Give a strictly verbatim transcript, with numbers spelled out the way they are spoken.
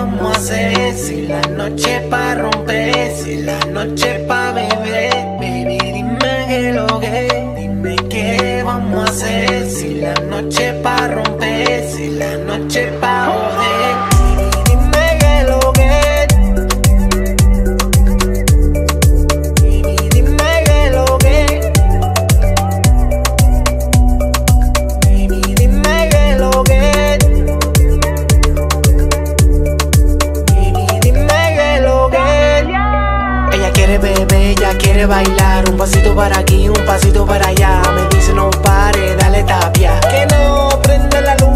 vamos a hacer? Si la noche pa' romper, si la noche pa' beber. Baby, dime que lo que, dime qué vamos a hacer. Si la noche pa' romper, si la noche pa' joder. Baby, dime que lo que, baby, dime que lo que, baby, dime que lo que, baby, dime que lo que. Ella quiere beber, ella quiere bailar. Un pasito para aquí, un pasito para allá. Me dice no pare, dale tapia. Que no prende la luz.